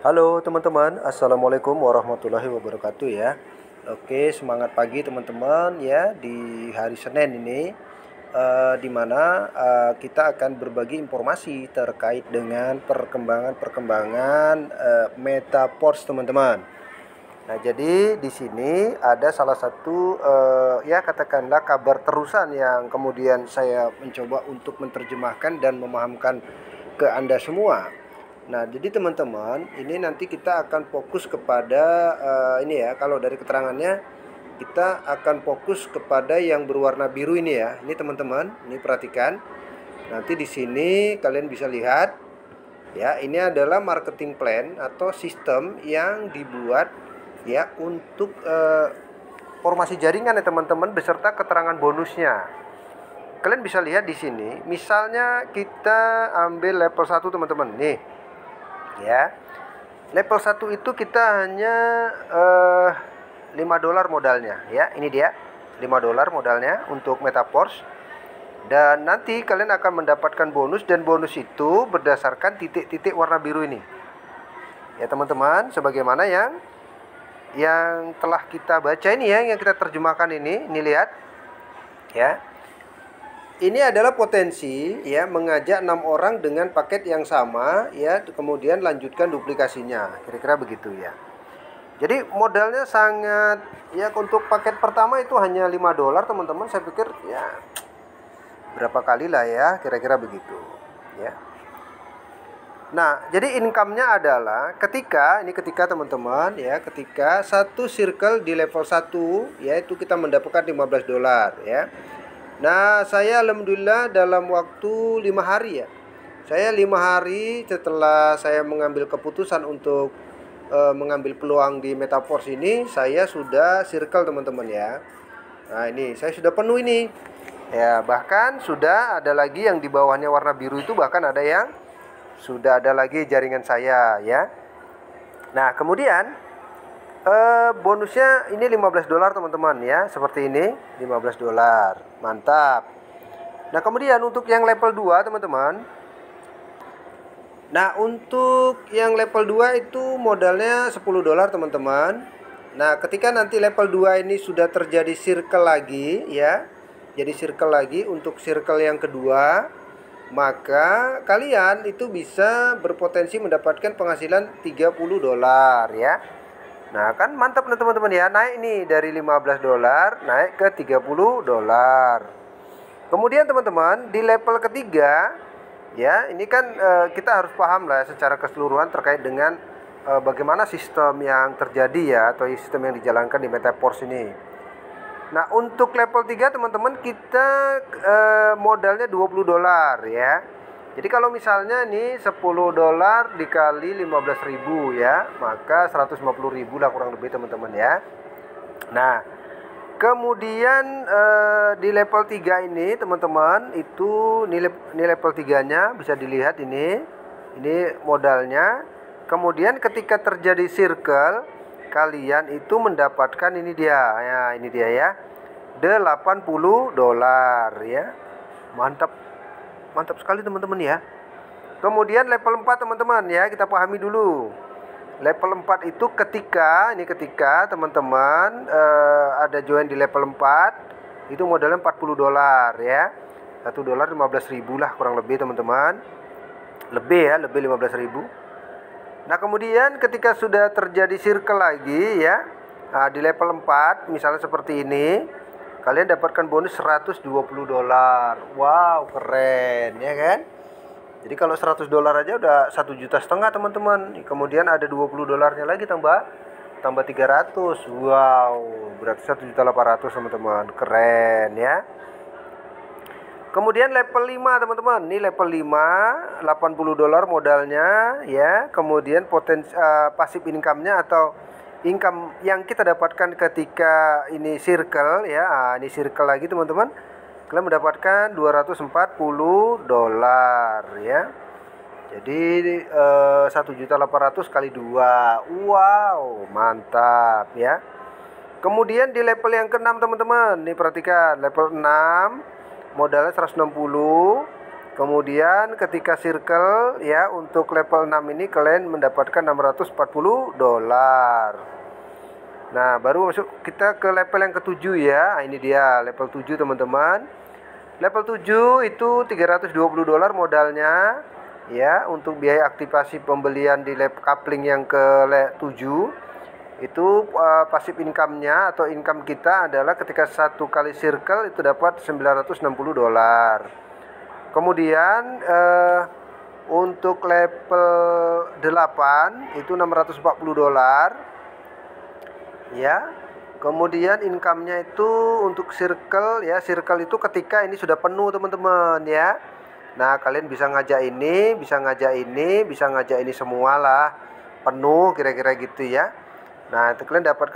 Halo teman-teman, Assalamualaikum warahmatullahi wabarakatuh ya. Oke, semangat pagi teman-teman ya di hari Senin ini, di mana kita akan berbagi informasi terkait dengan perkembangan Metaverse teman-teman. Nah, jadi di sini ada salah satu ya katakanlah kabar terusan yang kemudian saya mencoba untuk menerjemahkan dan memahamkan ke Anda semua. Nah, jadi teman-teman, ini nanti kita akan fokus kepada ini ya, kalau dari keterangannya kita akan fokus kepada yang berwarna biru ini ya. Ini teman-teman, ini perhatikan. Nanti di sini kalian bisa lihat ya, ini adalah marketing plan atau sistem yang dibuat ya untuk formasi jaringan ya teman-teman, beserta keterangan bonusnya. Kalian bisa lihat di sini, misalnya kita ambil level 1 teman-teman. Nih. Ya. Level 1 itu kita hanya $5 modalnya ya. Ini dia. $5 modalnya untuk Metaverse. Dan nanti kalian akan mendapatkan bonus, dan bonus itu berdasarkan titik-titik warna biru ini. Ya teman-teman, sebagaimana yang telah kita baca ini ya, yang kita terjemahkan ini lihat. Ya. Ini adalah potensi ya mengajak 6 orang dengan paket yang sama ya, kemudian lanjutkan duplikasinya. Kira-kira begitu ya. Jadi modalnya sangat ya, untuk paket pertama itu hanya $5 teman-teman. Saya pikir ya berapa kali lah ya, kira-kira begitu ya. Nah, jadi income-nya adalah ketika teman-teman ya, ketika satu circle di level 1 yaitu kita mendapatkan $15 ya. Nah, saya alhamdulillah dalam waktu 5 hari ya. Saya 5 hari setelah saya mengambil keputusan untuk mengambil peluang di Metaverse ini, saya sudah circle teman-teman ya. Nah, ini saya sudah penuh ini. Ya, bahkan sudah ada lagi yang di bawahnya warna biru itu, bahkan ada yang sudah ada lagi jaringan saya ya. Nah, kemudian bonusnya ini $15 teman-teman ya, seperti ini $15. Mantap. Nah, kemudian untuk yang level 2 teman-teman. Nah, untuk yang level 2 itu modalnya $10 teman-teman. Nah, ketika nanti level 2 ini sudah terjadi circle lagi ya. Jadi circle lagi untuk circle yang kedua, maka kalian itu bisa berpotensi mendapatkan penghasilan $30 ya. Nah, kan mantap nih teman-teman ya. Naik nih dari $15 naik ke $30. Kemudian teman-teman, di level ketiga ya, ini kan kita harus paham lah secara keseluruhan terkait dengan bagaimana sistem yang terjadi ya, atau sistem yang dijalankan di Metaverse ini. Nah, untuk level 3 teman-teman, kita modalnya $20 ya. Jadi kalau misalnya nih $10 dikali 15.000 ya, maka 150.000 lah kurang lebih teman-teman ya. Nah, kemudian di level 3 ini teman-teman, itu nilai level 3-nya bisa dilihat ini. Ini modalnya. Kemudian ketika terjadi circle, kalian itu mendapatkan ini dia. Ya, ini dia ya. $80 ya. Mantap. Mantap sekali teman-teman ya. Kemudian level 4 teman-teman ya, kita pahami dulu. Level 4 itu ketika teman-teman ada join di level 4, itu modalnya $40 ya. $1 15.000 lah kurang lebih teman-teman. Lebih ya, lebih 15.000. Nah, kemudian ketika sudah terjadi circle lagi ya, di level 4 misalnya seperti ini, kalian dapatkan bonus $120. Wow, keren ya kan? Jadi kalau $100 aja udah 1,5 juta teman-teman. Kemudian ada $20-nya lagi tambah 300. Wow, berarti 1,8 juta teman-teman. Keren ya. Kemudian level 5 teman-teman. Ini level 5, $80 modalnya ya. Kemudian potensi passive income-nya atau income yang kita dapatkan ketika ini circle ya. Ini circle lagi teman-teman. Kalian mendapatkan $240 ya. Jadi 1.800.000 kali 2. Wow, mantap ya. Kemudian di level yang ke-6 teman-teman. Nih perhatikan, level 6 modalnya 160. Kemudian ketika circle ya, untuk level 6 ini kalian mendapatkan 640 dolar. Nah, baru masuk kita ke level yang ketujuh ya. Ini dia level 7 teman-teman. Level 7 itu 320 dolar modalnya ya, untuk biaya aktivasi pembelian di lab coupling yang ke 7. Itu pasif income-nya atau income kita adalah ketika satu kali circle itu dapat 960 dolar. Kemudian untuk level 8 itu 640 dolar ya. Kemudian income-nya itu untuk circle ya, circle itu ketika ini sudah penuh teman-teman ya. Nah, kalian bisa ngajak ini, bisa ngajak ini, bisa ngajak ini semua lah, penuh kira-kira gitu ya. Nah, itu kalian dapatkan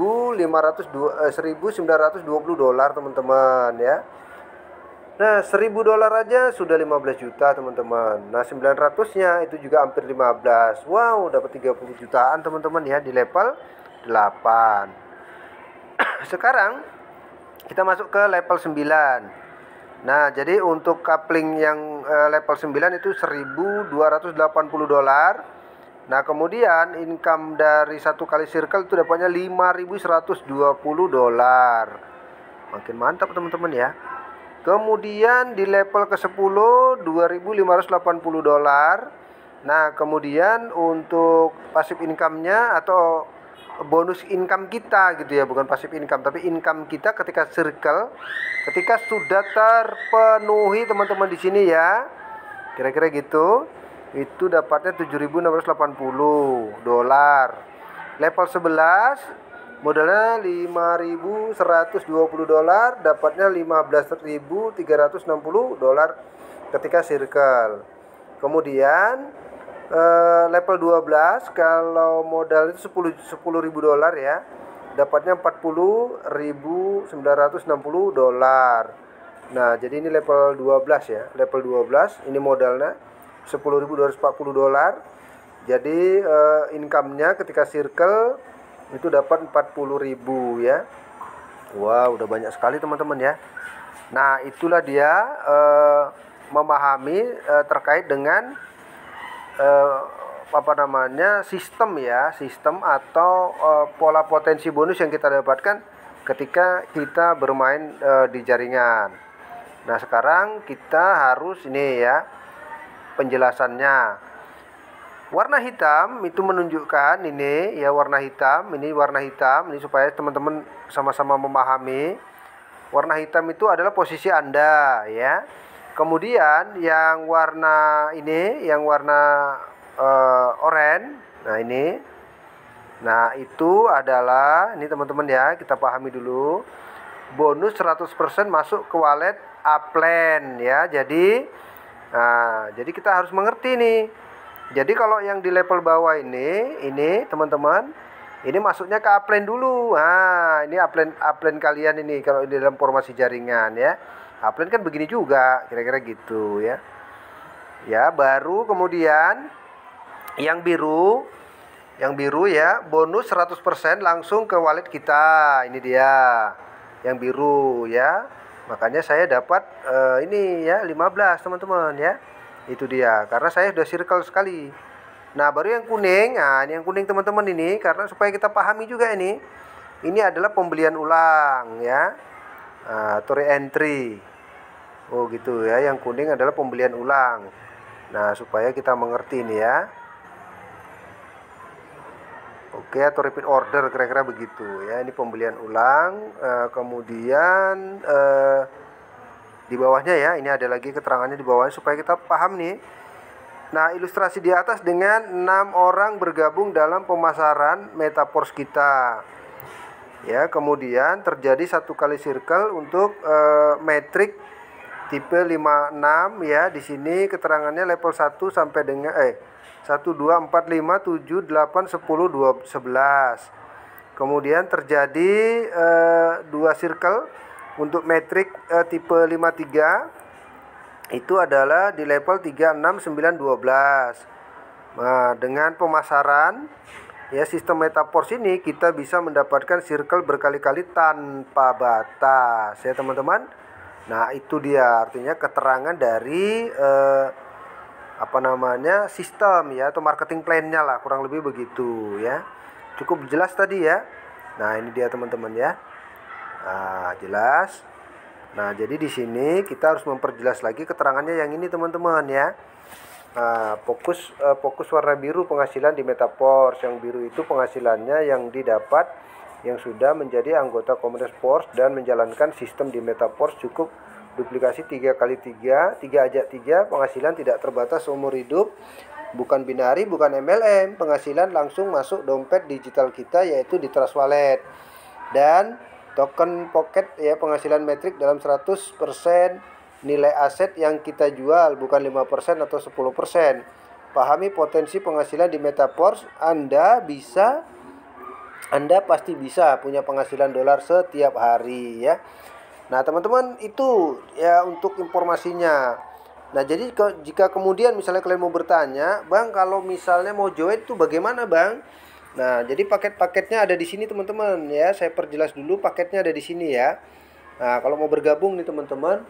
1920 dolar teman-teman ya. Nah, 1000 dolar aja sudah 15 juta teman-teman. Nah, 900-nya itu juga hampir 15. Wow, dapat 30 jutaan teman-teman ya di level 8. Sekarang kita masuk ke level 9. Nah, jadi untuk coupling yang level 9 itu 1280 dolar. Nah, kemudian income dari satu kali circle itu dapatnya 5120 dolar. Makin mantap teman-teman ya. Kemudian di level ke-10 2580 dolar. Nah, kemudian untuk passive income-nya atau bonus income kita gitu ya, bukan passive income tapi income kita ketika circle, ketika sudah terpenuhi teman-teman di sini ya, kira-kira gitu, itu dapatnya 7680 dolar. Level 11 modalnya 5120 dolar, dapatnya 15.360 dolar ketika circle. Kemudian level 12 kalau modal itu 10.000 dolar ya, dapatnya 40.960 dolar. Nah, jadi ini level 12 ya. Level 12 ini modalnya 10.240 dolar. Jadi income-nya ketika circle itu dapat 40.000 ya. Wow, udah banyak sekali teman-teman ya. Nah, itulah dia memahami terkait dengan apa namanya, sistem ya, sistem atau pola potensi bonus yang kita dapatkan ketika kita bermain di jaringan. Nah, sekarang kita harus ini ya penjelasannya. Warna hitam itu menunjukkan ini ya, warna hitam ini supaya teman-teman sama-sama memahami. Warna hitam itu adalah posisi Anda ya. Kemudian yang warna ini, yang warna oranye, nah ini, nah itu adalah ini teman-teman ya, kita pahami dulu. Bonus 100% masuk ke wallet Upland ya. Jadi kita harus mengerti nih. Jadi kalau yang di level bawah ini teman-teman, ini masuknya ke Upland dulu. Nah, ini Upland kalian ini kalau di dalam formasi jaringan ya. Upland kan begini juga, kira-kira gitu ya. Ya, baru kemudian yang biru ya, bonus 100% langsung ke wallet kita. Ini dia. Yang biru ya. Makanya saya dapat ini ya 15 teman-teman ya. Itu dia, karena saya sudah circle sekali. Nah, baru yang kuning. Nah, ini yang kuning teman-teman ini, karena supaya kita pahami juga ini. Ini adalah pembelian ulang ya. Atau re-entry. Oh gitu ya, yang kuning adalah pembelian ulang. Nah, supaya kita mengerti ini ya. Oke, atau repeat order kira-kira begitu ya. Ini pembelian ulang. Kemudian di bawahnya ya, ini ada lagi keterangannya di bawahnya supaya kita paham nih. Nah, ilustrasi di atas dengan 6 orang bergabung dalam pemasaran Metaforce kita. Ya, kemudian terjadi satu kali circle untuk metrik tipe 56 ya. Di sini keterangannya level 1 sampai dengan 1 2 4 5 7 8 10 11. Kemudian terjadi 2 circle untuk metrik tipe 53. Itu adalah di level 3 6 9 12. Nah, dengan pemasaran ya sistem Metaforce ini kita bisa mendapatkan circle berkali-kali tanpa batas ya teman-teman. Nah, itu dia artinya keterangan dari sistem ya, atau marketing plan-nya lah, kurang lebih begitu ya. Cukup jelas tadi ya. Nah, ini dia teman-teman ya. Nah, jelas. Nah, jadi di sini kita harus memperjelas lagi keterangannya yang ini teman-teman ya. Nah, fokus warna biru penghasilan di Metaforce. Yang biru itu penghasilannya yang didapat yang sudah menjadi anggota komunitas Force dan menjalankan sistem di Metaforce cukup duplikasi 3x3, 3 penghasilan tidak terbatas seumur hidup, bukan binari, bukan MLM, penghasilan langsung masuk dompet digital kita yaitu di Trust Wallet. Dan token pocket ya, penghasilan metrik dalam 100% nilai aset yang kita jual, bukan 5% atau 10%. Pahami potensi penghasilan di Metaforce. Anda pasti bisa punya penghasilan dolar setiap hari ya. Nah, teman-teman, itu ya untuk informasinya. Nah, jadi jika kemudian misalnya kalian mau bertanya, Bang, kalau misalnya mau join itu bagaimana, Bang? Nah, jadi paket-paketnya ada di sini, teman-teman ya. Saya perjelas dulu, paketnya ada di sini ya. Nah, kalau mau bergabung nih, teman-teman.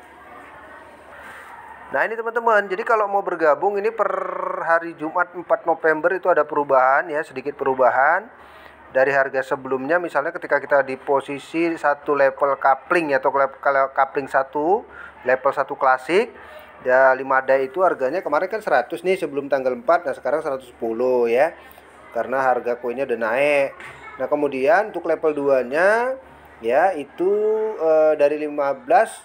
Nah, ini teman-teman, jadi kalau mau bergabung ini per hari Jumat 4 November itu ada perubahan ya, sedikit perubahan dari harga sebelumnya. Misalnya ketika kita di posisi satu level coupling atau coupling 1 level 1 klasik ya, 5 day itu harganya kemarin kan 100 nih sebelum tanggal 4. Nah, sekarang 110 ya, karena harga koinnya udah naik. Nah, kemudian untuk level 2 nya ya itu dari 15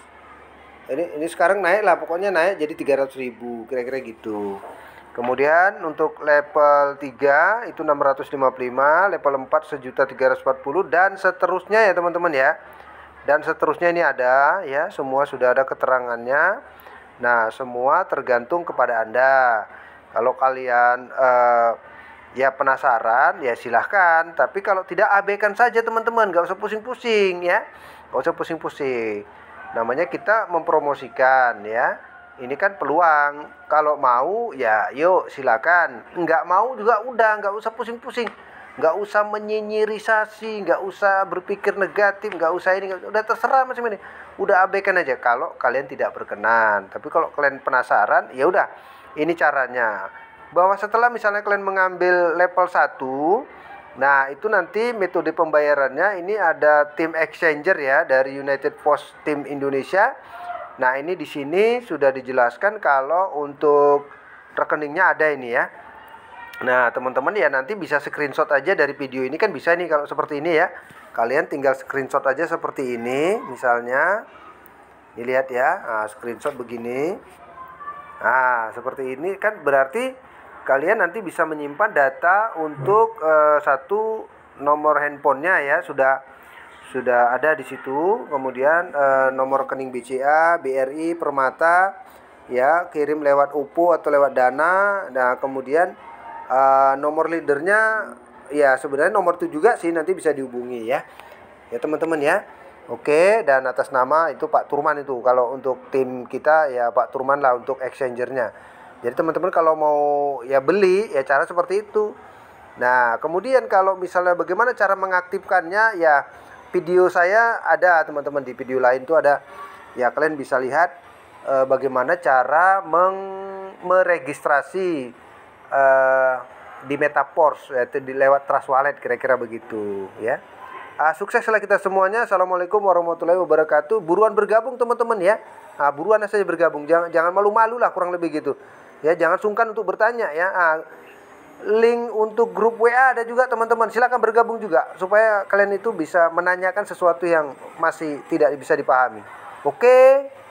ini sekarang naik lah, pokoknya naik jadi 300.000 kira-kira gitu. Kemudian untuk level 3 itu 655, level 4 1.340 dan seterusnya ya teman-teman ya. Dan seterusnya ini ada ya, semua sudah ada keterangannya. Nah, semua tergantung kepada Anda. Kalau kalian ya penasaran ya silahkan, tapi kalau tidak abaikan saja teman-teman, gak usah pusing-pusing ya. Gak usah pusing-pusing. Namanya kita mempromosikan ya. Ini kan peluang. Kalau mau ya yuk silakan. Nggak mau juga udah, nggak usah pusing-pusing, nggak usah menyinyirisasi, nggak usah berpikir negatif, nggak usah ini, udah terserah macam ini. Udah abaikan aja kalau kalian tidak berkenan. Tapi kalau kalian penasaran, ya udah. Ini caranya. Bahwa setelah misalnya kalian mengambil level 1, nah itu nanti metode pembayarannya ini ada tim exchanger ya dari United Post Team Indonesia. Nah, ini di sini sudah dijelaskan kalau untuk rekeningnya ada ini ya. Nah, teman-teman ya nanti bisa screenshot aja dari video ini, kan bisa nih kalau seperti ini ya. Kalian tinggal screenshot aja seperti ini misalnya. Dilihat ya, nah, screenshot begini. Nah, seperti ini kan berarti kalian nanti bisa menyimpan data untuk satu nomor handphonenya ya, sudah ada di situ. Kemudian nomor rekening BCA, BRI, Permata ya, kirim lewat OVO atau lewat Dana. Nah, kemudian nomor leadernya ya sebenarnya nomor itu juga sih, nanti bisa dihubungi ya. Ya teman-teman ya. Oke, dan atas nama itu Pak Turman itu. Kalau untuk tim kita ya Pak Turman lah untuk exchangernya. Jadi teman-teman kalau mau ya beli ya cara seperti itu. Nah, kemudian kalau misalnya bagaimana cara mengaktifkannya ya, video saya ada teman-teman, di video lain tuh ada ya, kalian bisa lihat bagaimana cara meregistrasi di Metaforce yaitu lewat Trust Wallet, kira-kira begitu ya. Sukseslah kita semuanya. Assalamualaikum warahmatullahi wabarakatuh. Buruan bergabung teman-teman ya. Buruan saja bergabung, jangan malu-malu lah, kurang lebih gitu ya. Jangan sungkan untuk bertanya ya. Link untuk grup WA ada juga teman-teman, silakan bergabung juga supaya kalian itu bisa menanyakan sesuatu yang masih tidak bisa dipahami. Oke.